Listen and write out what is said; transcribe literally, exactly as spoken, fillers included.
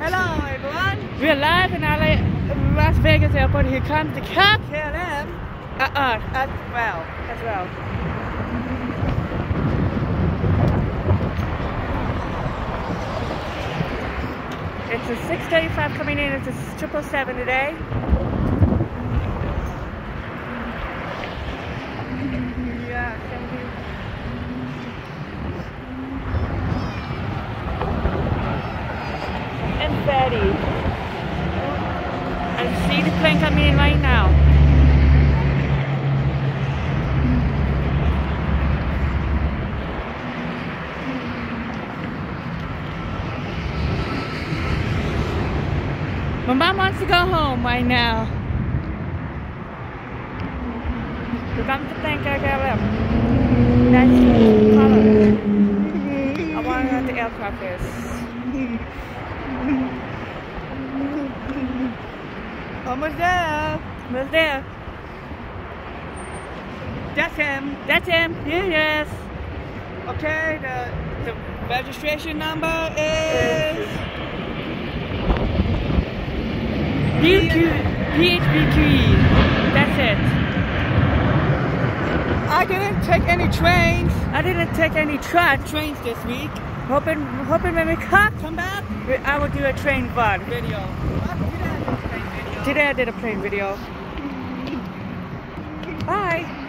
Hello everyone. We're live in L A, Las Vegas airport. Here comes the cab. K L M Uh-uh. as well. As well. It's a six thirty-five coming in. It's a triple seven today. Yeah, thank you. And Betty. I see the plane coming in right now. My mom wants to go home right now. Because I'm to thank K L M. That's the color. I want to know what the aircraft is. Almost there. Who's there? That's him. That's him. Here he is. Okay, the the registration number is P H B Q E. That's it. I didn't take any trains. I didn't take any tra Trains this week. Hoping, hoping when we come, Come back. I will do a train vlog. Video. What? Today I did a train video. Today I did a plane video. Bye.